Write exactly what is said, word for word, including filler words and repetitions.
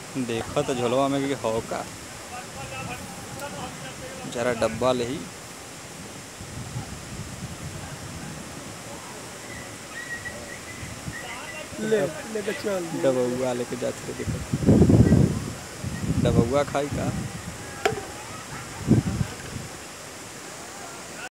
देखो तो झोलवा में कि हो का जरा डब्बा ले ही ले लेके चल डबुआ लेके जाते देखो डबुआ खाई का।